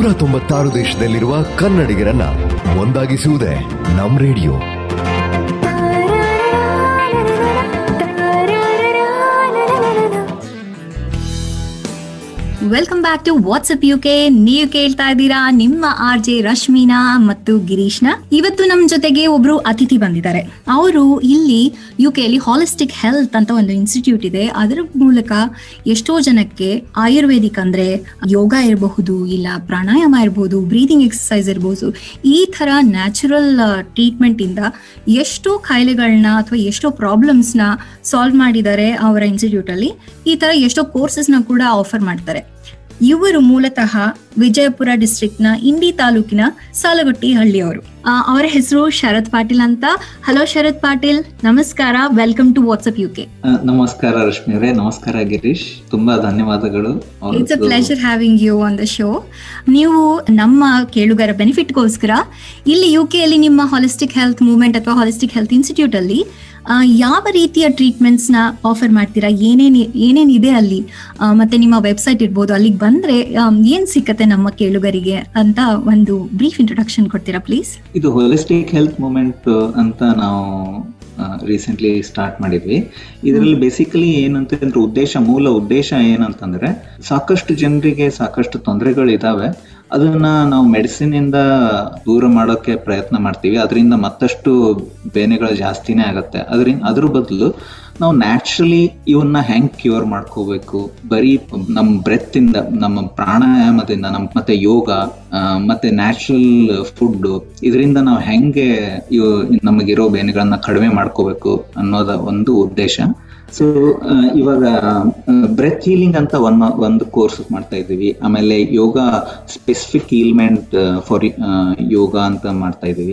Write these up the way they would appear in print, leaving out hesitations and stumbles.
196 ದೇಶದಲ್ಲಿರುವ ಕನ್ನಡಿಗರನ್ನ ಒಂದಾಗಿಸುವುದೇ ನಮ್ radio. Welcome back to WhatsApp UK. ನೀವು ಕೇಳ್ತಾ ಇದ್ದೀರಾ ನಿಮ್ಮ RJ ರಶ್ಮಿನಾ ಮತ್ತು ಗಿರೀಶ್ನ. ಇವತ್ತು ನಮ್ ಜೊತೆಗೆ ಒಬ್ರು ಅತಿಥಿ ಬಂದಿದ್ದಾರೆ. ಅವರು ಇಲ್ಲಿ ಯುಕೆಯಲ್ಲಿ ಹಾಲಿಸ್ಟಿಕ್ ಹೆಲ್ತ್ ಅಂತ ಒಂದು ಇನ್ಸ್ಟಿಟ್ಯೂಟ್ ಇದೆ. ಅದರ ಮೂಲಕ ಎಷ್ಟೋ ಜನಕ್ಕೆ ಆಯುರ್ವೇದಿಕ್ ಅಂದ್ರೆ ಯೋಗ ಇರಬಹುದು, ಇಲ್ಲ ಪ್ರಾಣಾಯಾಮ ಇರಬಹುದು, ಬ್ರೀದಿಂಗ್ ಎಕ್ಸರ್ಸೈಸ್ ಇರಬಹುದು, ಈ ತರ ನ್ಯಾಚುರಲ್ ಟ್ರೀಟ್ಮೆಂಟ್ ಇಂದ ಎಷ್ಟೋ ಕಾಯಿಲೆಗಳನ್ನ ಅಥವಾ ಎಷ್ಟೋ ಪ್ರಾಬ್ಲಮ್ಸ್ ನ ಸಾಲ್ವ್ ಮಾಡಿದ್ದಾರೆ ಅವರ ಇನ್ಸ್ಟಿಟ್ಯೂಟ್ ಅಲ್ಲಿ. ಈ ತರ ಎಷ್ಟೋ ಕೋರ್ಸಸ್ ನ ಕೂಡ ಆಫರ್ ಮಾಡ್ತಾರೆ. ಇವರು ಮೂಲತಃ ವಿಜಯಪುರ ಡಿಸ್ಟ್ರಿಕ್ಟ್ ನ ಇಂಡಿ ತಾಲೂಕಿನ ಸಾಲಗುಟ್ಟಿ ಹಳ್ಳಿಯವರು. ಅವರ ಹೆಸರು ಶರತ್ ಪಾಟೀಲ್ ಅಂತ. ಹಲೋ ಶರತ್ ಪಾಟೀಲ್, ನಮಸ್ಕಾರ. Welcome to WhatsApp UK. ನಮಸ್ಕಾರ ರಶ್ಮಿ ಅವರೇ. ನಮಸ್ಕಾರ ಗಿರೀಶ್, ತುಂಬಾ ಧನ್ಯವಾದಗಳು. It's a pleasure having you on the show. ನೀವು ನಮ್ಮ ಕೇಳುಗರ ಬೆನಿಫಿಟ್ಗೋಸ್ಕರ ಇಲ್ಲಿ ಯುಕೆಯಲ್ಲಿ ನಿಮ್ಮ ಹಾಲಿಸ್ಟಿಕ್ ಹೆಲ್ತ್ ಮೂವ್ಮೆಂಟ್ ಅಥವಾ ಹಾಲಿಸ್ಟಿಕ್ ಹೆಲ್ತ್ ಇನ್ಸ್ಟಿಟ್ಯೂಟ್ ಅಲ್ಲಿ ಯಾವ ರೀತಿಯ ಟ್ರೀಟ್ಮೆಂಟ್ಸ್ ನ ಆಫರ್ ಮಾಡ್ತೀರಾ, ಏನೇನಿದೆ ಅಲ್ಲಿ, ಮತ್ತೆ ನಿಮ್ಮ ವೆಬ್ಸೈಟ್ ಇರ್ಬೋದು, ಅಲ್ಲಿಗೆ ಬಂದ್ರೆ ಏನ್ ಸಿಕ್ಕತ್ತೆ ನಮ್ಮ ಕೇಳುಗರಿಗೆ ಅಂತ ಒಂದು ಬ್ರೀಫ್ ಇಂಟ್ರೊಡಕ್ಷನ್ ಕೊಡ್ತೀರಾ ಪ್ಲೀಸ್? ಇದು ಹೋಲಿಸ್ಟಿಕ್ ಹೆಲ್ತ್ ಮೂವ್ಮೆಂಟ್ ಅಂತ ನಾವು ರೀಸೆಂಟ್ಲಿ ಸ್ಟಾರ್ಟ್ ಮಾಡಿದ್ವಿ. ಇದರಲ್ಲಿ ಬೇಸಿಕಲಿ ಏನಂತಂದ್ರೆ ಮೂಲ ಉದ್ದೇಶ ಏನಂತಂದ್ರೆ, ಸಾಕಷ್ಟು ಜನರಿಗೆ ಸಾಕಷ್ಟು ತೊಂದರೆಗಳಿದಾವೆ. ಅದನ್ನ ನಾವು ಮೆಡಿಸಿನ್ ಇಂದ ದೂರ ಮಾಡೋಕೆ ಪ್ರಯತ್ನ ಮಾಡ್ತೀವಿ. ಅದರಿಂದ ಮತ್ತಷ್ಟು ಬೇನೆಗಳು ಜಾಸ್ತಿನೇ ಆಗತ್ತೆ. ಅದ್ರ ಬದಲು ನಾವು ನ್ಯಾಚುರಲಿ ಇವನ್ನ ಹೆಂಗ್ ಕ್ಯೂರ್ ಮಾಡ್ಕೋಬೇಕು, ಬರೀ ನಮ್ಮ ಬ್ರೆತ್ ಇಂದ, ನಮ್ಮ ಪ್ರಾಣಾಯಾಮದಿಂದ, ಮತ್ತೆ ಯೋಗ, ಮತ್ತೆ ನ್ಯಾಚುರಲ್ ಫುಡ್, ಇದರಿಂದ ನಾವು ಹೆಂಗೆ ನಮಗಿರೋ ಬೇನೆಗಳನ್ನ ಕಡಿಮೆ ಮಾಡ್ಕೋಬೇಕು ಅನ್ನೋದ ಒಂದು ಉದ್ದೇಶ. ಸೊ ಇವಾಗ ಬ್ರೆತ್ ಹೀಲಿಂಗ್ ಅಂತ ಒಂದು ಕೋರ್ಸ್ ಮಾಡ್ತಾ ಇದ್ದೀವಿ. ಆಮೇಲೆ ಯೋಗ ಸ್ಪೆಸಿಫಿಕ್ ಹೀಲ್ಮೆಂಟ್ ಫಾರ್ ಯೋಗ ಅಂತ ಮಾಡ್ತಾ ಇದ್ದೀವಿ.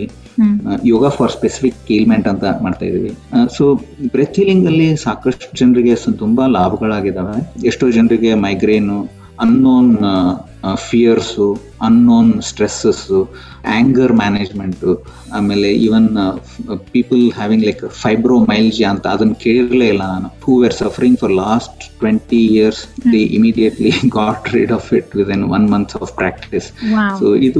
ಯೋಗ ಫಾರ್ ಸ್ಪೆಸಿಫಿಕ್ ಹೀಲ್ಮೆಂಟ್ ಅಂತ ಮಾಡ್ತಾ ಇದೀವಿ. ಸೊ ಬ್ರೆತ್ ಹೀಲಿಂಗ್ ಅಲ್ಲಿ ಸಾಕಷ್ಟು ಜನರಿಗೆ ತುಂಬಾ ಲಾಭಗಳಾಗಿದ್ದಾವೆ. ಎಷ್ಟೋ ಜನರಿಗೆ migraine, unknown fears, unknown stresses, anger management, ಆಮೇಲೆ even people having like fibromyalgia ಅಂತ, ಅದನ್ನ ಕೇಳಲೇ ಇಲ್ಲ ನಾನು. Who were suffering for last 20 years, they immediately got rid of it within 1 month of practice. So ಇದು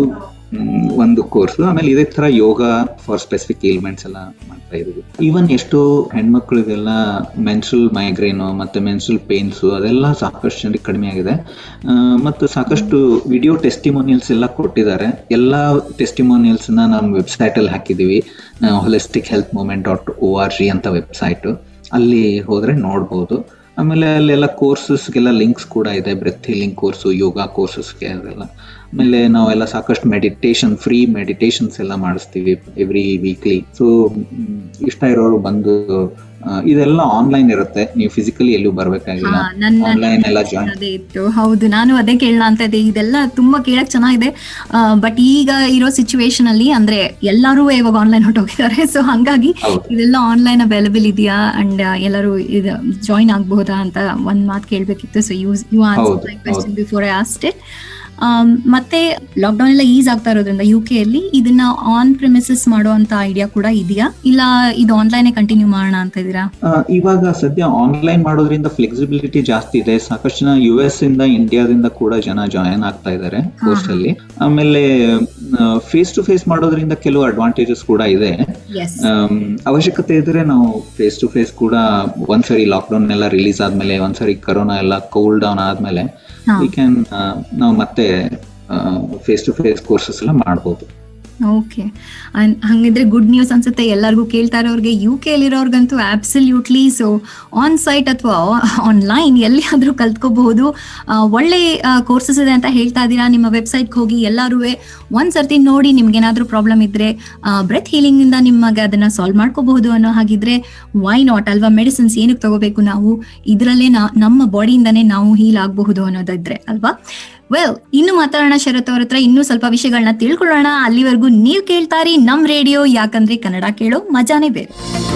ಒಂದು ಕೋರ್ಸ್. ಆಮೇಲೆ ಇದೇ ತರ ಯೋಗ ಫಾರ್ ಸ್ಪೆಸಿಫಿಕ್ ಏಲ್ಮೆಂಟ್ಸ್ ಎಲ್ಲ ಮಾಡ್ತಾ ಇದೀವಿ. ಈವನ್ ಎಷ್ಟೋ ಹೆಣ್ಮಕ್ಳಿಗೆಲ್ಲ ಮೆನ್ಸ್ಟ್ರಲ್ ಮೈಗ್ರೇನು ಮತ್ತೆ ಮೆನ್ಸ್ಟ್ರಲ್ ಪೇನ್ಸು ಅದೆಲ್ಲ ಸಾಕಷ್ಟು ಜನರಿಗೆ ಕಡಿಮೆ ಆಗಿದೆ. ಮತ್ತು ಸಾಕಷ್ಟು ವಿಡಿಯೋ ಟೆಸ್ಟಿಮೋನಿಯಲ್ಸ್ ಎಲ್ಲ ಕೊಟ್ಟಿದ್ದಾರೆ. ಎಲ್ಲ ಟೆಸ್ಟಿಮೋನಿಯಲ್ಸ್ ನಮ್ಮ ವೆಬ್ಸೈಟ್ ಅಲ್ಲಿ ಹಾಕಿದೀವಿ. ಹೋಲಿಸ್ಟಿಕ್ ಹೆಲ್ತ್ ಮೂವ್ಮೆಂಟ್ .org ಅಂತ ವೆಬ್ಸೈಟ್, ಅಲ್ಲಿ ಹೋದ್ರೆ ನೋಡ್ಬೋದು. ಆಮೇಲೆ ಅಲ್ಲೆಲ್ಲ ಕೋರ್ಸಸ್ಗೆಲ್ಲ ಲಿಂಕ್ಸ್ ಕೂಡ ಇದೆ, ಬ್ರೆತ್ ಹೀಲಿಂಗ್ ಕೋರ್ಸು, ಯೋಗ ಕೋರ್ಸಸ್ಗೆ ಅದೆಲ್ಲ. ಆಮೇಲೆ ನಾವೆಲ್ಲ ಸಾಕಷ್ಟು ಫ್ರೀ ಮೆಡಿಟೇಷನ್ಸ್ ಎಲ್ಲ ಮಾಡಿಸ್ತೀವಿ ಎವ್ರಿ ವೀಕ್ಲಿ. ಸೊ ಇಷ್ಟ ಇರೋರು ಬಂದು, ಇದೆಲ್ಲ ಆನ್ಲೈನ್ ಇರುತ್ತೆ, ನೀವು ಫಿಸಿಕಲಿ ಎಲ್ಲೂ ಬರ್ಬೇಕಾಗಿಲ್ಲ, ಆನ್ಲೈನ್ ಎಲ್ಲ ಜಾಯಿನ್. ಅದೇ ಇತ್ತು, ಹೌದು, ನಾನು ಅದೇ ಕೇಳೋಣ ಅಂತ ಇದೆ. ಇದೆಲ್ಲ ತುಂಬಾ ಕೇಳಕ್ ಚೆನ್ನಾಗಿದೆ. ಬಟ್ ಈಗ ಇರೋ ಸಿಚುವೇಶನ್ ಅಲ್ಲಿ ಅಂದ್ರೆ ಎಲ್ಲರೂ ಇವಾಗ ಆನ್ಲೈನ್ ಹೊರಟೋಗಿದ್ದಾರೆ. ಸೊ ಹಂಗಾಗಿ ಇದೆಲ್ಲ ಆನ್ಲೈನ್ ಅವೈಲಬಲ್ ಇದೆಯಾ ಅಂಡ್ ಎಲ್ಲರೂ ಇದು ಜಾಯಿನ್ ಆಗಬಹುದಾ ಅಂತ ಒಂದ್ ಮಾತು ಕೇಳ್ಬೇಕಿತ್ತು. So you answer my question before I asked it. ಮತ್ತೆ ಲಾಕ್ಡೌನ್ ಎಲ್ಲ ಈಸ್ ಆಗ್ತಾ ಇರೋದ್ರಿಂದ ಯುಕೆಯಲ್ಲಿ ಇದನ್ನ ಆನ್ ಪ್ರಿಮಿಸಸ್ ಮಾಡುವಂತ ಐಡಿಯಾ ಕೂಡ ಇದೆಯಾ, ಇಲ್ಲ ಇದು ಆನ್ಲೈನ್ ಕಂಟಿನ್ಯೂ ಮಾಡೋಣ ಅಂತ ಇದೀರಾ? ಇವಾಗ ಸದ್ಯ ಆನ್ಲೈನ್ ಮಾಡೋದ್ರಿಂದ ಫ್ಲೆಕ್ಸಿಬಿಲಿಟಿ ಜಾಸ್ತಿ ಇದೆ. ಸಾಕಷ್ಟು ಜನ US ಇಂದ, ಇಂಡಿಯಾದಿಂದ ಕೂಡ ಜನ ಜಾಯಿನ್ ಆಗ್ತಾ ಇದ್ದಾರೆ ಕೋರ್ಸ್ ಅಲ್ಲಿ. ಆಮೇಲೆ ಫೇಸ್ ಟು ಫೇಸ್ ಮಾಡೋದ್ರಿಂದ ಕೆಲವು ಅಡ್ವಾಂಟೇಜಸ್ ಕೂಡ ಇದೆ. ಅವಶ್ಯಕತೆ ಇದ್ರೆ ನಾವು ಫೇಸ್ ಟು ಫೇಸ್ ಕೂಡ ಒಂದ್ಸರಿ ಲಾಕ್ಡೌನ್ ಎಲ್ಲ ರಿಲೀಸ್ ಆದ್ಮೇಲೆ, ಒಂದ್ಸರಿ ಕೊರೋನಾ ಎಲ್ಲ ಕೂಲ್ ಡೌನ್ ಆದ್ಮೇಲೆ ನಾವು ಮತ್ತೆ ಫೇಸ್ ಟು ಫೇಸ್ ಕೋರ್ಸಸ್ ಎಲ್ಲ ಮಾಡ್ಬೋದು. ಓಕೆ, ಹಂಗಿದ್ರೆ ಗುಡ್ ನ್ಯೂಸ್ ಅನ್ಸುತ್ತೆ ಎಲ್ಲರಿಗೂ, ಕೇಳ್ತಾ ಇರೋರ್ಗೆ. UK-ಯಲ್ಲಿರೋರ್ಗಂತೂ ಅಬ್ಸಲ್ಯೂಟ್ಲಿ. ಸೊ ಆನ್ ಸೈಟ್ ಅಥವಾ ಆನ್ಲೈನ್ ಎಲ್ಲಿಯಾದ್ರೂ ಕಲ್ತ್ಕೋಬಹುದು. ಒಳ್ಳೆ ಕೋರ್ಸಸ್ ಇದೆ ಅಂತ ಹೇಳ್ತಾ ಇದ್ದೀರಾ. ನಿಮ್ಮ ವೆಬ್ಸೈಟ್ಗೆ ಹೋಗಿ ಎಲ್ಲರೂ ಒಂದ್ಸರ್ತಿ ನೋಡಿ, ನಿಮ್ಗೇನಾದ್ರೂ ಪ್ರಾಬ್ಲಮ್ ಇದ್ರೆ ಬ್ರೆತ್ ಹೀಲಿಂಗ್ ಇಂದ ನಿಮಗೆ ಅದನ್ನ ಸಾಲ್ವ್ ಮಾಡ್ಕೋಬಹುದು ಅನ್ನೋ ಹಾಗಿದ್ರೆ ವೈ ನಾಟ್ ಅಲ್ವಾ? ಮೆಡಿಸಿನ್ಸ್ ಏನಕ್ಕೆ ತಗೋಬೇಕು ನಾವು, ಇದರಲ್ಲೇ ನಮ್ಮ ಬಾಡಿಯಿಂದಾನೇ ನಾವು ಹೀಲ್ ಆಗಬಹುದು ಅನ್ನೋದಿದ್ರೆ ಅಲ್ವಾ? ವೆಲ್, ಇನ್ನು ಮಾತಾಡೋಣ ಶರತ್ ಅವ್ರ ಹತ್ರ, ಇನ್ನೂ ಸ್ವಲ್ಪ ವಿಷಯಗಳನ್ನ ತಿಳ್ಕೊಳ್ಳೋಣ. ಅಲ್ಲಿವರೆಗೂ ನೀವು ಕೇಳ್ತಾರಿ ನಮ್ ರೇಡಿಯೋ, ಯಾಕಂದ್ರೆ ಕನ್ನಡ ಕೇಳೋ ಮಜಾನೇ ಬೇರೆ.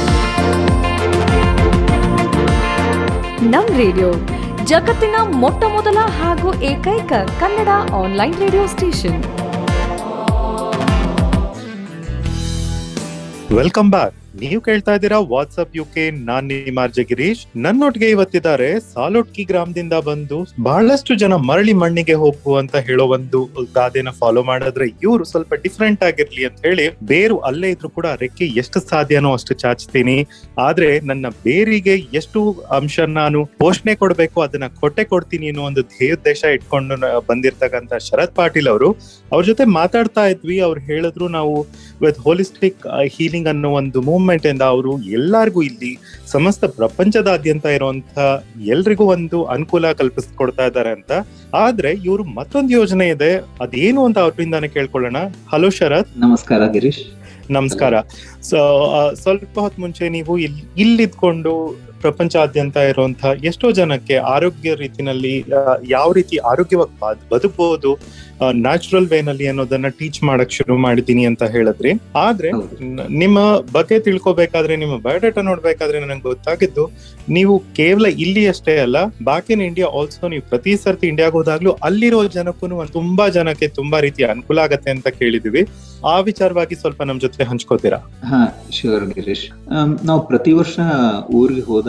ನಮ್ ರೇಡಿಯೋ ಜಗತ್ತಿನ ಮೊಟ್ಟ ಮೊದಲ ಹಾಗೂ ಏಕೈಕ Kannada online radio station. Welcome back. ನೀವು ಕೇಳ್ತಾ ಇದ್ದೀರಾ ವಾಟ್ಸ್ಆಪ್ ಯುಕೆ. ನಾನ್ ನಿಮ್ಮ ಆರ್ಜೆ ಗಿರೀಶ್. ನನ್ನೊಟ್ಟಿಗೆ ಇವತ್ತಿದ್ದಾರೆ ಸಾಲೋಟ್ಕಿ ಗ್ರಾಮದಿಂದ ಬಂದು ಬಹಳಷ್ಟು ಜನ ಮರಳಿ ಮಣ್ಣಿಗೆ ಹೋಗು ಅಂತ ಹೇಳೋ ಒಂದು ಗಾದೆನ ಫಾಲೋ ಮಾಡಿದ್ರೆ ಇವರು ಸ್ವಲ್ಪ ಡಿಫ್ರೆಂಟ್ ಆಗಿರ್ಲಿ ಅಂತ ಹೇಳಿ ಬೇರು ಅಲ್ಲೇ ಇದ್ರು ಕೂಡ ರೆಕ್ಕೆ ಎಷ್ಟು ಸಾಧ್ಯನೋ ಅಷ್ಟು ಚಾಚ್ತೀನಿ. ಆದ್ರೆ ನನ್ನ ಬೇರಿಗೆ ಎಷ್ಟು ಅಂಶ ನಾನು ಪೋಷಣೆ ಕೊಡ್ಬೇಕು ಅದನ್ನ ಕೊಡ್ತೀನಿ ಅನ್ನೋ ಒಂದು ಧ್ಯೇಯೋದ್ದೇಶ ಇಟ್ಕೊಂಡು ಬಂದಿರ್ತಕ್ಕಂಥ ಶರತ್ ಪಾಟೀಲ್ ಅವರು. ಅವ್ರ ಜೊತೆ ಮಾತಾಡ್ತಾ ಇದ್ವಿ. ಅವ್ರು ಹೇಳಿದ್ರು ನಾವು ವಿತ್ ಹೋಲಿಸ್ಟಿಕ್ ಹೀಲಿಂಗ್ ಅನ್ನೋ ಒಂದು ಮೂವ್ಮೆಂಟ್ ಇಂದ ಅವರು ಎಲ್ಲರಿಗೂ ಇಲ್ಲಿ ಸಮಸ್ತ ಪ್ರಪಂಚದಾದ್ಯಂತ ಇರುವಂತ ಎಲ್ರಿಗೂ ಒಂದು ಅನುಕೂಲ ಕಲ್ಪಿಸ್ಕೊಡ್ತಾ ಇದ್ದಾರೆ ಅಂತ. ಆದ್ರೆ ಇವರು ಮತ್ತೊಂದು ಯೋಜನೆ ಇದೆ, ಅದೇನು ಅಂತ ಅವ್ರಿಂದಾನೆ ಕೇಳ್ಕೊಳ್ಳೋಣ. ಹಲೋ ಶರತ್. ನಮಸ್ಕಾರ ಗಿರೀಶ್. ನಮಸ್ಕಾರ. ಸ್ವಲ್ಪ ಹೊತ್ತು ಮುಂಚೆ ನೀವು ಇಲ್ಲಿದ್ಕೊಂಡು ಪ್ರಪಂಚಾದ್ಯಂತ ಇರುವಂತಹ ಎಷ್ಟೋ ಜನಕ್ಕೆ ಆರೋಗ್ಯ ರೀತಿನಲ್ಲಿ ಯಾವ ರೀತಿ ಆರೋಗ್ಯವಾಗಿ ಬದುಕಬಹುದು ನ್ಯಾಚುರಲ್ ವೇನಲ್ಲಿ ಅನ್ನೋದನ್ನ ಟೀಚ್ ಮಾಡಕ್ ಶುರು ಮಾಡಿದೀನಿ ಅಂತ ಹೇಳಿದ್ರಿ. ಆದ್ರೆ ನಿಮ್ಮ ಬಗ್ಗೆ ತಿಳ್ಕೊಬೇಕಾದ್ರೆ, ನಿಮ್ಮ ಬಯೋಡೇಟಾ ನೋಡ್ಬೇಕಾದ್ರೆ ನನಗೆ ಗೊತ್ತಾಗಿದ್ದು ನೀವು ಕೇವಲ ಇಲ್ಲಿ ಅಷ್ಟೇ ಅಲ್ಲ, ಬ್ಯಾಕ್ ಇನ್ ಇಂಡಿಯಾ ಆಲ್ಸೋ ನೀವು ಪ್ರತಿ ಸರ್ತಿ ಇಂಡಿಯಾಗ ಹೋದಾಗ್ಲೂ ಅಲ್ಲಿರೋ ಜನಕ್ಕೂ ತುಂಬಾ ಜನಕ್ಕೆ ತುಂಬಾ ರೀತಿಯ ಅನುಕೂಲ ಆಗತ್ತೆ ಅಂತ ಕೇಳಿದೀವಿ. ಆ ವಿಚಾರವಾಗಿ ಸ್ವಲ್ಪ ನಮ್ ಜೊತೆ ಹಂಚ್ಕೋತೀರಾ? ಹಾ, ಶ್ಯೂರ್ ಗಿರೀಶ್. ನಾವು ಪ್ರತಿ ವರ್ಷ ಊರಿಗೆ ಹೋದಾಗ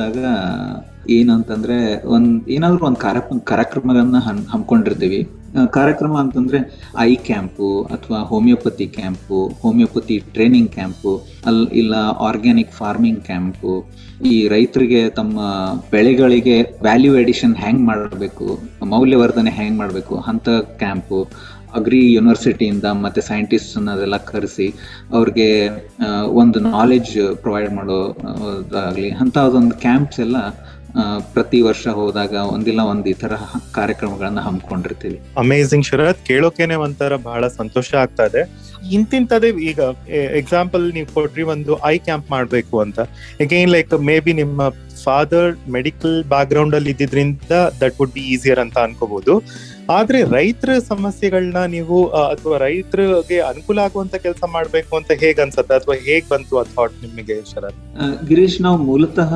ಏನಂತಂದ್ರೆ ಏನಾದ್ರು ಒಂದು ಕಾರ್ಯಕ್ರಮಗಳನ್ನ ಹಮ್ಮಿಕೊಂಡಿರ್ತೀವಿ. ಕಾರ್ಯಕ್ರಮ ಅಂತಂದ್ರೆ ಐ ಕ್ಯಾಂಪು ಅಥವಾ homeopathy camp, homeopathy training camp, ಇಲ್ಲ ಆರ್ಗ್ಯಾನಿಕ್ ಫಾರ್ಮಿಂಗ್ ಕ್ಯಾಂಪು, ಈ ರೈತರಿಗೆ ತಮ್ಮ ಬೆಳೆಗಳಿಗೆ ವ್ಯಾಲ್ಯೂ ಎಡಿಷನ್ ಹೆಂಗ್ ಮಾಡಬೇಕು, ಮೌಲ್ಯವರ್ಧನೆ ಹೆಂಗ್ ಮಾಡಬೇಕು ಅಂತ ಕ್ಯಾಂಪು, ಅಗ್ರಿ ಯೂನಿವರ್ಸಿಟಿಯಿಂದ ಮತ್ತೆ ಸೈಂಟಿಸ್ಟ್ ಅದೆಲ್ಲ ಕರೆಸಿ ಅವ್ರಿಗೆ ಒಂದು ನಾಲೆಡ್ಜ್ ಪ್ರೊವೈಡ್ ಮಾಡೋದಾಗ್ಲಿ ಅಂತ ಅದೊಂದು ಕ್ಯಾಂಪ್ಸ್ ಎಲ್ಲ ಪ್ರತಿ ವರ್ಷ ಹೋದಾಗ ಒಂದಿಲ್ಲ ಒಂದ್ ಈ ತರ ಕಾರ್ಯಕ್ರಮಗಳನ್ನ ಹಮ್ಮಿಕೊಂಡಿರ್ತೀವಿ. ಅಮೇಸಿಂಗ್ ಶರತ್, ಕೇಳೋಕೆನೆ ಒಂಥರ ಬಹಳ ಸಂತೋಷ ಆಗ್ತಾ ಇದೆ. ಇಂತಿಂತದೇ ಈಗ ಎಕ್ಸಾಂಪಲ್ ನೀವು ಕೊಟ್ರಿ, ಒಂದು ಐ ಕ್ಯಾಂಪ್ ಮಾಡ್ಬೇಕು ಅಂತ. ಅಗೈನ್ ಲೈಕ್ ಮೇ ಬಿ ನಿಮ್ಮ ಫಾದರ್ ಮೆಡಿಕಲ್ ಬ್ಯಾಕ್ ಗ್ರೌಂಡ್ ಅಲ್ಲಿ ಇದ್ದಿದ್ರಿಂದ ದಟ್ ವುಡ್ ಬಿ ಈಸಿಯರ್ ಅಂತ ಅನ್ಕೋಬಹುದು. ಆದ್ರೆ ರೈತರ ಸಮಸ್ಯೆಗಳನ್ನ ನೀವು ಅಥವಾ ರೈತರಿಗೆ ಅನುಕೂಲ ಆಗುವಂತ ಕೆಲಸ ಮಾಡ್ಬೇಕು ಅಂತ ಹೇಗ್ ಅನ್ಸತ್ತೆ, ಅಥವಾ ಹೇಗ್ ಬಂತು ಆ ಥಾಟ್ ನಿಮಗೆ ಶರತ್? ಗಿರೀಶ್, ನಾವು ಮೂಲತಃ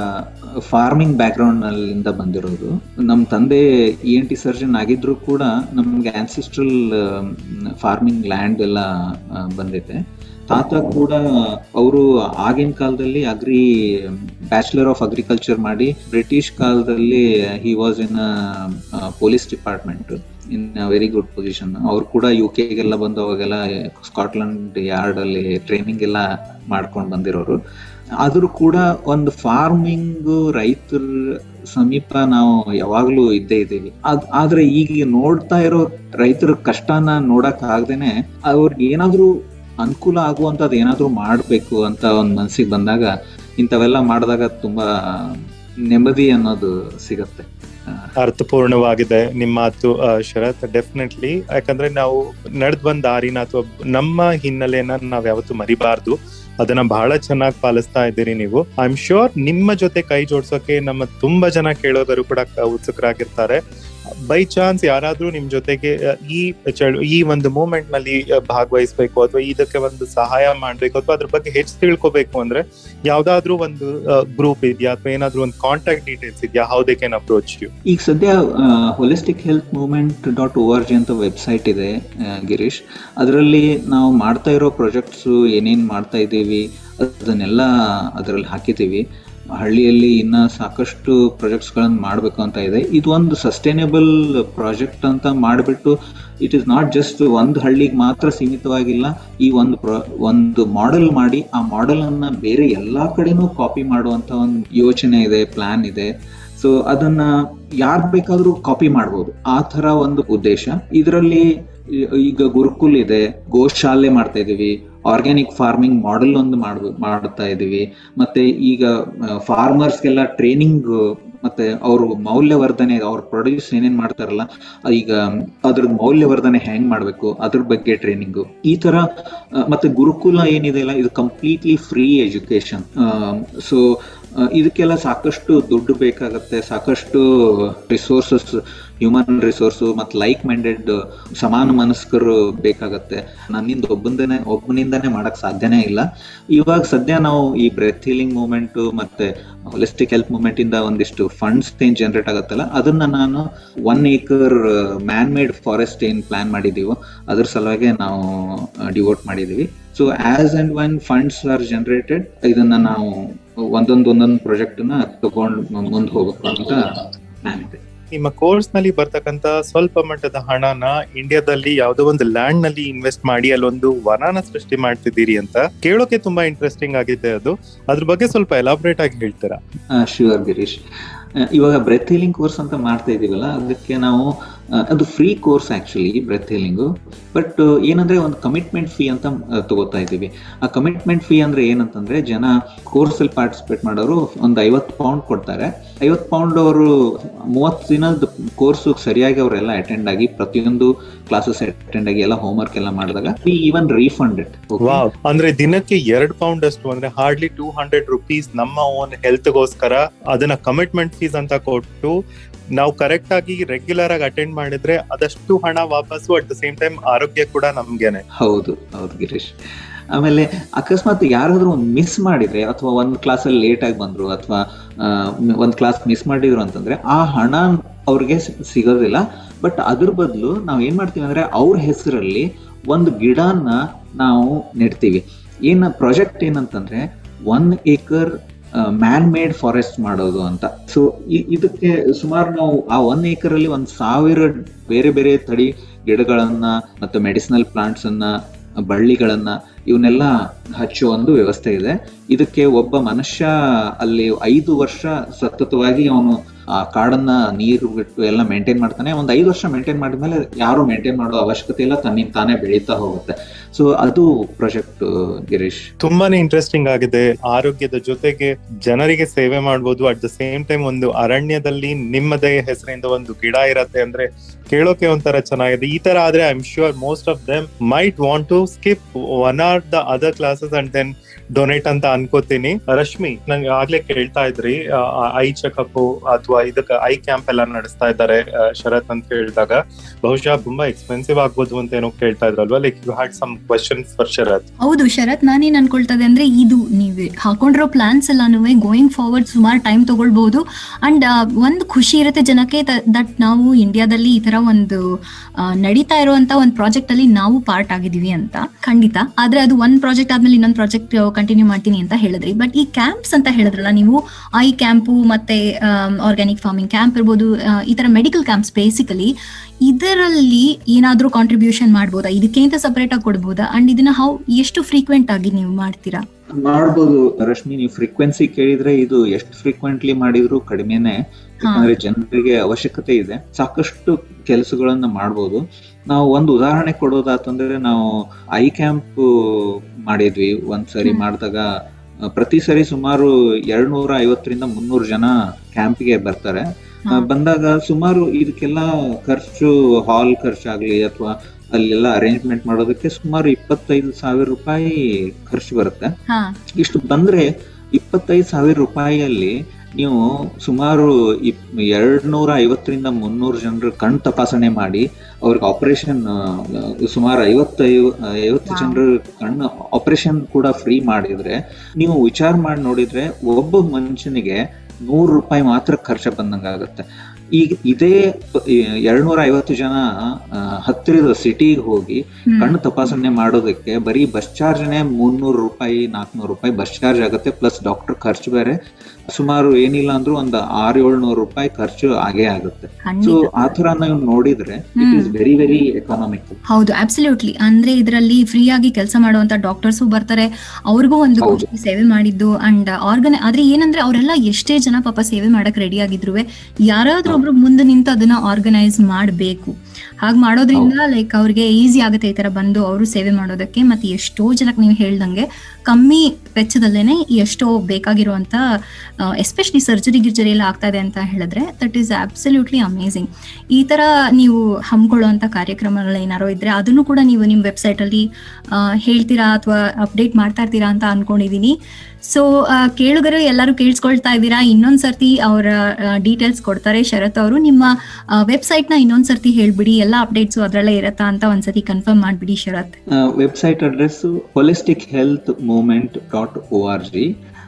ಫಾರ್ಮಿಂಗ್ ಬ್ಯಾಕ್ ಗ್ರೌಂಡ್ ನಲ್ಲಿಂದ ಬಂದಿರೋದು. ನಮ್ ತಂದೆ ENT ಸರ್ಜನ್ ಆಗಿದ್ರು ಕೂಡ ನಮ್ಗೆ ಆನ್ಸಿಸ್ಟ್ರಲ್ ಫಾರ್ಮಿಂಗ್ ಲ್ಯಾಂಡ್ ಎಲ್ಲ ಬಂದಿದೆ. ತಾತ ಕೂಡ ಅವರು ಆಗಿನ ಕಾಲದಲ್ಲಿ ಬ್ಯಾಚುಲರ್ ಆಫ್ ಅಗ್ರಿಕಲ್ಚರ್ ಮಾಡಿ ಬ್ರಿಟಿಷ್ ಕಾಲದಲ್ಲಿ he was in police department in very good position. ಅವ್ರು ಕೂಡ UK ಬಂದು ಅವಾಗೆಲ್ಲ ಸ್ಕಾಟ್ಲೆಂಡ್ ಯಾರ್ಡ್ ಅಲ್ಲಿ ಟ್ರೈನಿಂಗ್ ಎಲ್ಲ ಮಾಡ್ಕೊಂಡು ಬಂದಿರೋರು. ಆದ್ರೂ ಕೂಡ ಒಂದು ಫಾರ್ಮಿಂಗ್ ರೈತರ ಸಮೀಪ ನಾವು ಯಾವಾಗ್ಲೂ ಇದ್ದೇ ಇದ್ದೀವಿ. ಆದ್ರೆ ಈಗ ನೋಡ್ತಾ ಇರೋ ರೈತರ ಕಷ್ಟನ ನೋಡಕ್ ಆಗದೇನೆ ಅವ್ರಿಗೆ ಏನಾದ್ರೂ ಅನುಕೂಲ ಆಗುವಂತದ್ದು ಏನಾದ್ರೂ ಮಾಡ್ಬೇಕು ಅಂತ ಒಂದ್ ಮನ್ಸಿಗೆ ಬಂದಾಗ ಇಂಥವೆಲ್ಲ ಮಾಡಿದಾಗ ತುಂಬಾ ನೆಮ್ಮದಿ ಅನ್ನೋದು ಸಿಗತ್ತೆ. ಅರ್ಥಪೂರ್ಣವಾಗಿದೆ ನಿಮ್ಮ ಮಾತು ಶರತ್. ಡೆಫಿನೆಟ್ಲಿ, ಯಾಕಂದ್ರೆ ನಾವು ನಡೆದ್ ಬಂದ ದಾರಿನ ಅಥವಾ ನಮ್ಮ ಹಿನ್ನೆಲೆನ ನಾವ್ ಯಾವತ್ತೂ ಮರಿಬಾರ್ದು. ಅದನ್ನ ಬಹಳ ಚೆನ್ನಾಗಿ ಪಾಲಿಸ್ತಾ ಇದ್ದೀರಿ ನೀವು. ಐ ಆಮ್ ಶ್ಯೂರ್ ನಿಮ್ಮ ಜೊತೆ ಕೈ ಜೋಡ್ಸೋಕೆ ನಮ್ಮ ತುಂಬಾ ಜನ ಕೇಳೋದರು ಕೂಡ ಉತ್ಸುಕರಾಗಿರ್ತಾರೆ. ಬೈ ಚಾನ್ಸ್ ಯಾರಾದ್ರೂ ನಿಮ್ ಜೊತೆಗೆ ಈ ಒಂದು ಮೂವ್ಮೆಂಟ್ ನಲ್ಲಿ ಭಾಗವಹಿಸ್ಬೇಕು ಅಥವಾ ಇದಕ್ಕೆ ಒಂದು ಸಹಾಯ ಮಾಡ್ಬೇಕು ಅಥವಾ ಅದ್ರ ಬಗ್ಗೆ ಹೆಚ್ಚು ತಿಳ್ಕೊಬೇಕು ಅಂದ್ರೆ ಯಾವ್ದಾದ್ರು ಒಂದು ಗ್ರೂಪ್ ಇದೆಯಾ ಅಥವಾ ಏನಾದ್ರು ಒಂದು ಕಾಂಟ್ಯಾಕ್ಟ್ ಡೀಟೇಲ್ಸ್ ಇದೆಯಾ? How they can approach you? ಈಗ ಸದ್ಯ ಹೋಲಿಸ್ಟಿಕ್ ಹೆಲ್ತ್ ಮೂವ್ಮೆಂಟ್.org ಅಂತ ವೆಬ್ಸೈಟ್ ಇದೆ ಗಿರೀಶ್. ಅದರಲ್ಲಿ ನಾವು ಮಾಡ್ತಾ ಇರೋ ಪ್ರಾಜೆಕ್ಟ್ಸ್ ಏನೇನ್ ಮಾಡ್ತಾ ಇದ್ದೀವಿ ಅದನ್ನೆಲ್ಲ ಅದರಲ್ಲಿ ಹಾಕಿದ್ದೀವಿ. ಹಳ್ಳಿಯಲ್ಲಿ ಇನ್ನ ಸಾಕಷ್ಟು ಪ್ರಾಜೆಕ್ಟ್ಸ್ ಗಳನ್ನ ಮಾಡ್ಬೇಕು ಅಂತ ಇದೆ. ಇದು ಒಂದು ಸಸ್ಟೈನೇಬಲ್ ಪ್ರಾಜೆಕ್ಟ್ ಅಂತ ಮಾಡಿಬಿಟ್ಟು ಇಟ್ ಇಸ್ ನಾಟ್ ಜಸ್ಟ್ ಒಂದು ಹಳ್ಳಿಗೆ ಮಾತ್ರ ಸೀಮಿತವಾಗಿಲ್ಲ. ಈ ಒಂದು ಮಾಡೆಲ್ ಮಾಡಿ ಆ ಮಾಡೆಲ್ ಅನ್ನ ಬೇರೆ ಎಲ್ಲಾ ಕಡೆನೂ ಕಾಪಿ ಮಾಡುವಂತ ಒಂದು ಯೋಚನೆ ಇದೆ, ಪ್ಲಾನ್ ಇದೆ. ಸೊ ಅದನ್ನ ಯಾರು ಬೇಕಾದ್ರೂ ಕಾಪಿ ಮಾಡ್ಬೋದು, ಆ ತರ ಒಂದು ಉದ್ದೇಶ. ಇದರಲ್ಲಿ ಈಗ ಗುರುಕುಲ್ ಇದೆ, ಗೋಶಾಲೆ ಮಾಡ್ತಾ ಇದೀವಿ, ಆರ್ಗ್ಯಾನಿಕ್ ಫಾರ್ಮಿಂಗ್ ಮಾಡೆಲ್ ಒಂದು ಮಾಡ್ತಾ ಇದೀವಿ, ಮತ್ತೆ ಈಗ ಫಾರ್ಮರ್ಸ್ಗೆಲ್ಲ ಟ್ರೈನಿಂಗ್ ಮತ್ತೆ ಅವ್ರ ಮೌಲ್ಯವರ್ಧನೆ, ಅವ್ರ ಪ್ರೊಡ್ಯೂಸ್ ಏನೇನ್ ಮಾಡ್ತಾರಲ್ಲ ಈಗ ಅದ್ರ ಮೌಲ್ಯವರ್ಧನೆ ಹೆಂಗ್ ಮಾಡ್ಬೇಕು ಅದ್ರ ಬಗ್ಗೆ ಟ್ರೈನಿಂಗು, ಈ ತರ. ಮತ್ತೆ ಗುರುಕುಲ ಏನಿದೆ ಅಲ್ಲ, ಇದು ಕಂಪ್ಲೀಟ್ಲಿ ಫ್ರೀ ಎಜುಕೇಶನ್. ಸೊ ಇದಕ್ಕೆಲ್ಲ ಸಾಕಷ್ಟು ದುಡ್ಡು ಬೇಕಾಗತ್ತೆ, ಸಾಕಷ್ಟು ರಿಸೋರ್ಸಸ್, ಹ್ಯೂಮನ್ ರಿಸೋರ್ಸು ಮತ್ತು ಲೈಕ್ ಮೈಂಡೆಡ್ ಸಮಾನ ಮನಸ್ಕರು ಬೇಕಾಗತ್ತೆ. ನನ್ನಿಂದ ಒಬ್ಬನಿಂದಾನೇ ಮಾಡಕ್ ಸಾಧ್ಯನೇ ಇಲ್ಲ. ಇವಾಗ ಸದ್ಯ ನಾವು ಈ ಬ್ರೆತ್ ಹೀಲಿಂಗ್ ಮೂವ್ಮೆಂಟ್ ಮತ್ತೆ ಹೋಲಿಸ್ಟಿಕ್ ಹೆಲ್ತ್ ಮೂವ್ಮೆಂಟ್ ಇಂದ ಒಂದಿಷ್ಟು ಫಂಡ್ಸ್ ಏನ್ ಜನರೇಟ್ ಆಗತ್ತಲ್ಲ, ಅದನ್ನ ನಾನು 1 acre ಮ್ಯಾನ್ ಮೇಡ್ ಫಾರೆಸ್ಟ್ ಏನ್ ಪ್ಲಾನ್ ಮಾಡಿದೀವೋ ಅದ್ರ ಸಲುವಾಗಿ ನಾವು ಡಿವೋಟ್ ಮಾಡಿದೀವಿ. So as and when funds are generated ಇದನ್ನ ನಾವು ಒಂದೊಂದು ಪ್ರಾಜೆಕ್ಟ್ ನ ತಗೊಂಡು ಮುಂದೆ ಹೋಗ್ಬೇಕು ಅಂತ ಪ್ಲಾನ್ ಇದೆ. ನಿಮ್ಮ ಕೋರ್ಸ್ ನಲ್ಲಿ ಬರ್ತಕ್ಕಂತ ಸ್ವಲ್ಪ ಮಟ್ಟದ ಹಣನ ಇಂಡಿಯಾದಲ್ಲಿ ಯಾವ್ದೋ ಒಂದು ಲ್ಯಾಂಡ್ ನಲ್ಲಿ ಇನ್ವೆಸ್ಟ್ ಮಾಡಿ ಅಲ್ಲೊಂದು ವನನ ಸೃಷ್ಟಿ ಮಾಡ್ತಿದ್ದೀರಿ ಅಂತ ಕೇಳೋಕೆ ತುಂಬಾ ಇಂಟ್ರೆಸ್ಟಿಂಗ್ ಆಗಿದೆ. ಅದ್ರ ಬಗ್ಗೆ ಸ್ವಲ್ಪ ಎಲಾಬ್ರೇಟ್ ಆಗಿ ಹೇಳ್ತೀರಾ? ಶ್ಯೂರ್ ಗಿರೀಶ್. ಇವಾಗ ಬ್ರೆತ್ ಹೀಲಿಂಗ್ ಕೋರ್ಸ್ ಅಂತ ಮಾಡ್ತಾ ಇದೀವಲ್ಲ, ಅದಕ್ಕೆ ನಾವು ಅದು free course actually breath healing. But ಏನಂದ್ರೆ ಒಂದು ಕಮಿಟ್ಮೆಂಟ್ ಫೀ ಅಂತ ತಗೋತಾ ಇದೀವಿ. ಆ ಕಮಿಟ್ಮೆಂಟ್ ಫೀ ಅಂದ್ರೆ ಏನಂತಂದ್ರೆ, ಜನ ಕೋರ್ಸ್ ಅಲ್ಲಿ ಪಾರ್ಟಿಸಿಪೇಟ್ ಮಾಡೋರು ಒಂದು 50 ಪೌಂಡ್ ಕೊಡ್ತಾರೆ. 50 ಪೌಂಡ್ ಅವರು 30 ದಿನದ ಕೋರ್ಸ್ ಸರಿಯಾಗಿ ಅವರೆಲ್ಲ ಅಟೆಂಡ್ ಆಗಿ ಪ್ರತಿಯೊಂದು ಕ್ಲಾಸಸ್ ಅಟೆಂಡ್ ಆಗಿ ಎಲ್ಲ ಹೋಮ್ ವರ್ಕ್ ಎಲ್ಲ ಮಾಡಿದಾಗ ವಿ ಈವನ್ ರೀಫಂಡೆಡ್. ಅಂದ್ರೆ ದಿನಕ್ಕೆ 2 ಪೌಂಡ್ ಅಷ್ಟು, ಅಂದ್ರೆ ಹಾರ್ಡ್ಲಿ 200 rupees ನಮ್ಮ ಓನ್ ಹೆಲ್ತ್ ಗೋಸ್ಕರ ಅದನ್ನ ಕಮಿಟ್ಮೆಂಟ್ ಫೀಸ್ ಅಂತ ಕೊಟ್ಟು ನಾವು ಕರೆಕ್ಟ್ ಆಗಿ ರೆಗ್ಯುಲರ್ ಆಗಿ ಅಟೆಂಡ್ ಮಾಡಿದ್ರೆ ಅದಷ್ಟು ಹಣ ವಾಪಸ್ಸು, ಅಟ್ ದ ಸೇಮ್ ಟೈಮ್ ಆರೋಗ್ಯ ಕೂಡ ನಮ್ಗೇನೆ. ಹೌದು ಗಿರೀಶ್. ಆಮೇಲೆ ಅಕಸ್ಮಾತ್ ಯಾರಾದ್ರೂ ಒಂದು ಮಿಸ್ ಮಾಡಿದ್ರೆ ಅಥವಾ ಒಂದು ಕ್ಲಾಸಲ್ಲಿ ಲೇಟ್ ಆಗಿ ಬಂದ್ರು ಅಥವಾ ಒಂದ್ ಕ್ಲಾಸ್ ಮಿಸ್ ಮಾಡಿದ್ರು ಅಂತಂದ್ರೆ ಆ ಹಣ ಅವ್ರಿಗೆ ಸಿಗೋದಿಲ್ಲ. ಬಟ್ ಅದ್ರ ಬದಲು ನಾವ್ ಏನ್ ಮಾಡ್ತೀವಿ ಅಂದ್ರೆ ಅವ್ರ ಹೆಸರಲ್ಲಿ ಒಂದು ಗಿಡನ ನಾವು ನೆಡ್ತೀವಿ. ಪ್ರಾಜೆಕ್ಟ್ ಏನಂತಂದ್ರೆ 1 acre ಮ್ಯಾನ್ ಮೇಡ್ ಫಾರೆಸ್ಟ್ ಮಾಡೋದು ಅಂತ. ಸೊ ಇದಕ್ಕೆ ಸುಮಾರು ನಾವು ಆ 1 acre ಅಲ್ಲಿ 1000 ಬೇರೆ ಬೇರೆ ತಳಿ ಗಿಡಗಳನ್ನ ಮತ್ತು ಮೆಡಿಸಿನಲ್ ಪ್ಲಾಂಟ್ಸ್ ಅನ್ನ, ಬಳ್ಳಿಗಳನ್ನ ಇವನ್ನೆಲ್ಲ ಹಚ್ಚುವ ಒಂದು ವ್ಯವಸ್ಥೆ ಇದೆ. ಇದಕ್ಕೆ ಒಬ್ಬ ಮನುಷ್ಯ ಅಲ್ಲಿ 5 ವರ್ಷ ಸತತವಾಗಿ ಅವನು ಆ ಕಾಡನ್ನ ನೀರು ಬಿಟ್ಟು ಎಲ್ಲ ಮೇಂಟೈನ್ ಮಾಡ್ತಾನೆ. ಒಂದು 5 ವರ್ಷ ಮೇಂಟೈನ್ ಮಾಡಿದ್ಮೇಲೆ ಯಾರು ಮೇಂಟೈನ್ ಮಾಡೋ ಅವಶ್ಯಕತೆ ಇಲ್ಲ, ತನ್ನಿಂದ ತಾನೇ ಬೆಳೀತಾ ಹೋಗುತ್ತೆ. ಸೊ ಅದು ಪ್ರಾಜೆಕ್ಟ್ ಗಿರೀಶ್. ತುಂಬಾನೇ ಇಂಟ್ರೆಸ್ಟಿಂಗ್ ಆಗಿದೆ. ಆರೋಗ್ಯದ ಜೊತೆಗೆ ಜನರಿಗೆ ಸೇವೆ ಮಾಡ್ಬೋದು, ಅಟ್ ದ ಸೇಮ್ ಟೈಮ್ ಒಂದು ಅರಣ್ಯದಲ್ಲಿ ನಿಮ್ಮದೇ ಹೆಸರಿಂದ ಒಂದು ಗಿಡ ಇರತ್ತೆ ಅಂದ್ರೆ ಕೇಳೋಕೆ ಒಂಥರ ಚೆನ್ನಾಗಿದೆ. ಈ ತರ ಆದ್ರೆ I am sure most of them might want to skip one or the other classes and then donate ಅಂತ ಅನ್ಕೋತೀನಿ. ರಶ್ಮಿ, ನಂಗೆ ಆಗ್ಲೇ ಕೇಳ್ತಾ ಇದ್ರಿ ಐ ಚೆಕಪ್ ಅಥವಾ ಇದಕ್ಕೆ ಐ ಕ್ಯಾಂಪ್ ಎಲ್ಲ ನಡೆಸ್ತಾ ಇದ್ದಾರೆ ಶರತ್ ಅಂತ ಹೇಳಿದಾಗ ಬಹುಶಃ ತುಂಬಾ ಎಕ್ಸ್ಪೆನ್ಸಿವ್ ಆಗ್ಬೋದು ಅಂತ ಏನೋ ಕೇಳ್ತಾ ಇದ್ರಲ್ವಾ? Like you had some questions for Sharath. ಹೌದು ಶರತ್, ನಾನೇನ್ ಅನ್ಕೊಳ್ತದೆ ಅಂದ್ರೆ ಇದು ನೀವು ಹಾಕೊಂಡಿರೋ ಪ್ಲಾನ್ಸ್ ಎಲ್ಲಾನು ಗೋಯಿಂಗ್ ಫಾರ್ವರ್ಡ್ ಸುಮಾರು ಟೈಮ್ ತಗೊಳ್ಬಹುದು. ಅಂಡ್ ಒಂದು ಖುಷಿ ಇರುತ್ತೆ ಜನಕ್ಕೆ ದಟ್ ನಾವು ಇಂಡಿಯಾದಲ್ಲಿ ಈ ತರ ಒಂದು ನಡೀತಾ ಇರುವಂತ ಒಂದು ಪ್ರಾಜೆಕ್ಟ್ ಅಲ್ಲಿ ನಾವು ಪಾರ್ಟ್ ಆಗಿದೀವಿ ಅಂತ. ಖಂಡಿತ. ಆದ್ರೆ ಅದು ಒಂದ್ ಪ್ರಾಜೆಕ್ಟ್ ಆದ್ಮೇಲೆ ಇನ್ನೊಂದು ಪ್ರಾಜೆಕ್ಟ್ ಕಂಟಿನ್ಯೂ ಮಾಡ್ತೀನಿ ಅಂತ ಹೇಳಿದ್ರಿ. ಬಟ್ ಈ ಕ್ಯಾಂಪ್ಸ್ ಅಂತ ಹೇಳಿದ್ರಲ್ಲ ನೀವು, ಐ ಕ್ಯಾಂಪು ಮತ್ತೆ ಆರ್ಗ್ಯಾನಿಕ್ ಫಾರ್ಮಿಂಗ್ ಕ್ಯಾಂಪ್ ಇರ್ಬೋದು, ಈ ತರ ಮೆಡಿಕಲ್ ಕ್ಯಾಂಪ್ಸ್ ಬೇಸಿಕಲಿ ಇದರಲ್ಲಿ ಏನಾದ್ರೂ ಕಾಂಟ್ರಿಬ್ಯೂಷನ್ ಮಾಡ್ಬೋದಾ? ಇದಕ್ಕಿಂತ ಸಪರೇಟ್ ಆಗಿ ಕೊಡ್ಬೋದಾ? ಅಂಡ್ ಇದನ್ನ ಎಷ್ಟು ಫ್ರೀಕ್ವೆಂಟ್ ಆಗಿ ನೀವು ಮಾಡ್ತೀರಾ? ಮಾಡ್ಬೋದು ರಶ್ಮಿ. ನೀವು ಫ್ರೀಕ್ವೆನ್ಸಿ ಕೇಳಿದ್ರೆ ಇದು ಎಷ್ಟು ಫ್ರೀಕ್ವೆಂಟ್ಲಿ ಮಾಡಿದ್ರು ಕಡಿಮೆನೆ, ಯಾಕಂದ್ರೆ ಜನರಿಗೆ ಅವಶ್ಯಕತೆ ಇದೆ. ಸಾಕಷ್ಟು ಕೆಲಸಗಳನ್ನ ಮಾಡ್ಬೋದು. ನಾವು ಒಂದು ಉದಾಹರಣೆ ಕೊಡೋದಾತಂದ್ರೆ, ನಾವು ಐ ಕ್ಯಾಂಪ್ ಮಾಡಿದ್ವಿ ಒಂದ್ಸರಿ. ಮಾಡಿದಾಗ ಪ್ರತಿ ಸರಿ ಸುಮಾರು 250ರಿಂದ 300 ಜನ ಕ್ಯಾಂಪ್ಗೆ ಬರ್ತಾರೆ. ಬಂದಾಗ ಸುಮಾರು ಇದಕ್ಕೆಲ್ಲ ಖರ್ಚು, ಹಾಲ್ ಖರ್ಚಾಗ್ಲಿ ಅಥವಾ ಅಲ್ಲೆಲ್ಲ ಅರೇಂಜ್ಮೆಂಟ್ ಮಾಡೋದಕ್ಕೆ ಸುಮಾರು 25,000 ರೂಪಾಯಿ ಖರ್ಚು ಬರುತ್ತೆ. ಇಷ್ಟು ಬಂದ್ರೆ 25,000 ರೂಪಾಯಿಯಲ್ಲಿ ನೀವು ಸುಮಾರು 250ರಿಂದ 300 ಜನರು ಕಣ್ ತಪಾಸಣೆ ಮಾಡಿ ಅವ್ರಿಗೆ ಆಪರೇಷನ್, ಸುಮಾರು 50 ಜನರು ಕಣ್ಣು ಆಪರೇಷನ್ ಕೂಡ ಫ್ರೀ ಮಾಡಿದ್ರೆ, ನೀವು ವಿಚಾರ ಮಾಡಿ ನೋಡಿದ್ರೆ ಒಬ್ಬ ಮನುಷ್ಯನಿಗೆ 100 ರೂಪಾಯಿ ಮಾತ್ರ ಖರ್ಚು ಬಂದಂಗಾಗತ್ತೆ. ಈಗ ಇದೇ 250 ಜನ ಹತ್ತಿರದ ಸಿಟಿಗೆ ಹೋಗಿ ಕಣ್ಣು ತಪಾಸಣೆ ಮಾಡೋದಕ್ಕೆ ಬರೀ ಬಸ್ ಚಾರ್ಜ್ನೇ 300 ರೂಪಾಯಿ 400 ರೂಪಾಯಿ ಬಸ್ ಚಾರ್ಜ್ ಆಗುತ್ತೆ. ಪ್ಲಸ್ ಡಾಕ್ಟರ್ ಖರ್ಚು ಬೇರೆ ಸುಮಾರು ಏನಿಲ್ಲ ಅಂದ್ರೂ ಒಂದು 600-700 ರೂಪಾಯಿ ಖರ್ಚು ಆಗೇ ಆಗುತ್ತೆ. ಸೊ ಆ ತರ ನಾವು ನೋಡಿದ್ರೆ it is very very economic. ಹೌದು, ಅಬ್ಸಲ್ಯೂಟ್ಲಿ. ಅಂದ್ರೆ ಇದರಲ್ಲಿ ಫ್ರೀ ಆಗಿ ಕೆಲಸ ಮಾಡುವಂತ ಡಾಕ್ಟರ್ಸ್ ಬರ್ತಾರೆ, ಅವ್ರಿಗೂ ಒಂದು ಸೇವೆ ಮಾಡಿದ್ದು. ಅಂಡ್ ಆದ್ರೆ ಏನಂದ್ರೆ ಅವರೆಲ್ಲ ಎಷ್ಟೇ ಜನ ಪಾಪ ಸೇವೆ ಮಾಡಕ್ ರೆಡಿ ಆಗಿದ್ರು, ಯಾರಾದ್ರೂ ಒಬ್ರು ಮುಂದೆ ನಿಂತು ಅದನ್ನ ಆರ್ಗನೈಸ್ ಮಾಡ್ಬೇಕು. ಹಾಗೆ ಮಾಡೋದ್ರಿಂದ ಲೈಕ್ ಅವ್ರಿಗೆ ಈಸಿ ಆಗುತ್ತೆ ಈ ತರ ಬಂದು ಅವರು ಸೇವೆ ಮಾಡೋದಕ್ಕೆ. ಮತ್ತೆ ಎಷ್ಟೋ ಜನಕ್ಕೆ ನೀವು ಹೇಳ್ದಂಗೆ ಕಮ್ಮಿ ವೆಚ್ಚದಲ್ಲೇನೆ ಎಷ್ಟೋ ಬೇಕಾಗಿರುವಂತ ಎಸ್ಪೆಷಲಿ ಸರ್ಜರಿ ಎಲ್ಲ ಆಗ್ತಾ ಇದೆ ಅಂತ ಹೇಳಿದ್ರೆ ದಟ್ ಈಸ್ ಅಬ್ಸಲ್ಯೂಟ್ಲಿ ಅಮೇಸಿಂಗ್. ಈ ತರ ನೀವು ಹಮ್ಮಿಕೊಳ್ಳುವಂತ ಕಾರ್ಯಕ್ರಮಗಳು ಏನಾರೋ ಇದ್ರೆ ಅದನ್ನು ಕೂಡ ನೀವು ನಿಮ್ಮ ವೆಬ್ಸೈಟ್ ಅಲ್ಲಿ ಹೇಳ್ತೀರಾ ಅಥವಾ ಅಪ್ಡೇಟ್ ಮಾಡ್ತಾ ಇರ್ತೀರಾ ಅಂತ ಅನ್ಕೊಂಡಿದೀನಿ. ಸೊ ಕೇಳುಗರು ಎಲ್ಲರೂ ಕೇಳಿಸ್ಕೊಳ್ತಾ ಇದ್ದೀರಾ. ಇನ್ನೊಂದ್ಸರ್ತಿ ಅವರ ಡೀಟೇಲ್ಸ್ ಕೊಡ್ತಾರೆ ಶರತ್ ಅವರು. ನಿಮ್ಮ ವೆಬ್ಸೈಟ್ ನ ಇನ್ನೊಂದ್ಸರ್ತಿ ಹೇಳ್ಬಿಡಿ, ಎಲ್ಲ ಅಪ್ಡೇಟ್ಸ್ ಅದ್ರಲ್ಲೇ ಇರತ್ತಾ ಅಂತ ಒಂದ್ಸತಿ ಕನ್ಫರ್ಮ್ ಮಾಡ್ಬಿಡಿ ಶರತ್. Website address holistichealthmovement.org.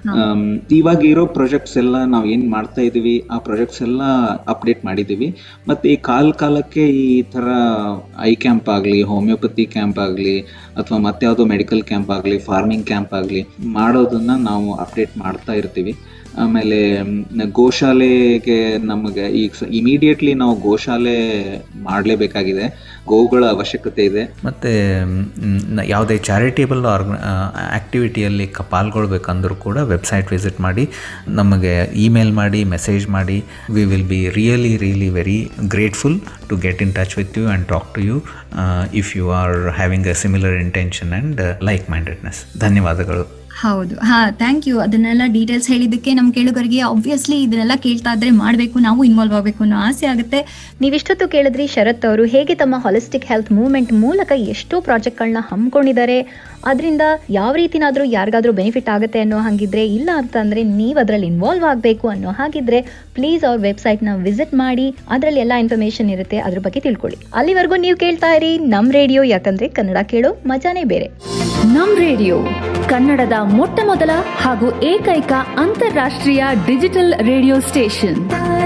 ಇವಾಗ ಇರೋ ಪ್ರಾಜೆಕ್ಟ್ಸ್ ಎಲ್ಲ ನಾವು ಏನ್ ಮಾಡ್ತಾ ಇದೀವಿ ಆ ಪ್ರಾಜೆಕ್ಟ್ಸ್ ಎಲ್ಲ ಅಪ್ಡೇಟ್ ಮಾಡಿದೀವಿ. ಮತ್ತೆ ಈ ಕಾಲಕ್ಕೆ ಈ ತರ ಐ ಕ್ಯಾಂಪ್ ಆಗ್ಲಿ, ಹೋಮಿಯೋಪತಿ ಕ್ಯಾಂಪ್ ಆಗ್ಲಿ, ಅಥವಾ ಮತ್ತೆ ಯಾವ್ದೋ ಮೆಡಿಕಲ್ ಕ್ಯಾಂಪ್ ಆಗ್ಲಿ, ಫಾರ್ಮಿಂಗ್ ಕ್ಯಾಂಪ್ ಆಗ್ಲಿ ಮಾಡೋದನ್ನ ನಾವು ಅಪ್ಡೇಟ್ ಮಾಡ್ತಾ ಇರ್ತೀವಿ. ಆಮೇಲೆ ಗೋಶಾಲೆಗೆ ನಮಗೆ ಈಗ ಇಮಿಡಿಯೇಟ್ಲಿ ನಾವು ಗೋಶಾಲೆ ಮಾಡಲೇಬೇಕಾಗಿದೆ, ಗೋವುಗಳ ಅವಶ್ಯಕತೆ ಇದೆ. ಮತ್ತು ಯಾವುದೇ ಚಾರಿಟೇಬಲ್ ಆ್ಯಕ್ಟಿವಿಟಿಯಲ್ಲಿ ಪಾಲ್ಗೊಳ್ಬೇಕಂದ್ರೂ ಕೂಡ ವೆಬ್ಸೈಟ್ ವಿಸಿಟ್ ಮಾಡಿ, ನಮಗೆ ಇಮೇಲ್ ಮಾಡಿ, ಮೆಸೇಜ್ ಮಾಡಿ. We will be really very grateful to get in touch with you and talk to you if you are having a similar intention and like mindedness. ಧನ್ಯವಾದಗಳು. ಹೌದು, thank you. ಅದನ್ನೆಲ್ಲ details ಹೇಳಿದ್ದಕ್ಕೆ ನಮ್ಮ ಕೇಳುಗರಿಗೆ obviously ಇದನ್ನೆಲ್ಲ ಕೇಳ್ತಾ ಇದ್ರೆ ಮಾಡಬೇಕು, ನಾವು ಇನ್ವಾಲ್ವ್ ಆಗಬೇಕು ಅನ್ನೋ ಆಸೆ ಆಗುತ್ತೆ. ನೀವಿಷ್ಟೊತ್ತು ಕೇಳಿದ್ರಿ ಶರತ್ ಅವರು ಹೇಗೆ ತಮ್ಮ ಹಾಲಿಸ್ಟಿಕ್ ಹೆಲ್ತ್ ಮೂವ್ಮೆಂಟ್ ಮೂಲಕ ಎಷ್ಟೋ ಪ್ರಾಜೆಕ್ಟ್ಗಳನ್ನ ಹಮ್ಮಿಕೊಂಡಿದ್ದಾರೆ. ಅದರಿಂದ ಯಾವ ರೀತಿನಾದ್ರೂ ಯಾರಿಗಾದ್ರೂ ಬೆನಿಫಿಟ್ ಆಗುತ್ತೆ ಅನ್ನೋ ಹಾಗಿದ್ರೆ, ಇಲ್ಲ ಅಂತಂದ್ರೆ ನೀವು ಅದರಲ್ಲಿ ಇನ್ವಾಲ್ವ್ ಆಗಬೇಕು ಅನ್ನೋ ಹಾಗಿದ್ರೆ ಪ್ಲೀಸ್ ಅವ್ರ ವೆಬ್ಸೈಟ್ನ ವಿಸಿಟ್ ಮಾಡಿ. ಅದರಲ್ಲಿ ಎಲ್ಲ ಇನ್ಫಾರ್ಮೇಶನ್ ಇರುತ್ತೆ, ಅದ್ರ ಬಗ್ಗೆ ತಿಳ್ಕೊಳ್ಳಿ. ಅಲ್ಲಿವರೆಗೂ ನೀವು ಕೇಳ್ತಾ ಇರಿ ನಮ್ ರೇಡಿಯೋ, ಯಾಕಂದ್ರೆ ಕನ್ನಡ ಕೇಳೋ ಮಜಾನೇ ಬೇರೆ. ನಮ್ ರೇಡಿಯೋ ಕನ್ನಡದ ಮೊಟ್ಟ ಮೊದಲ ಹಾಗೂ ಏಕೈಕ ಅಂತಾರಾಷ್ಟ್ರೀಯ ಡಿಜಿಟಲ್ ರೇಡಿಯೋ ಸ್ಟೇಷನ್.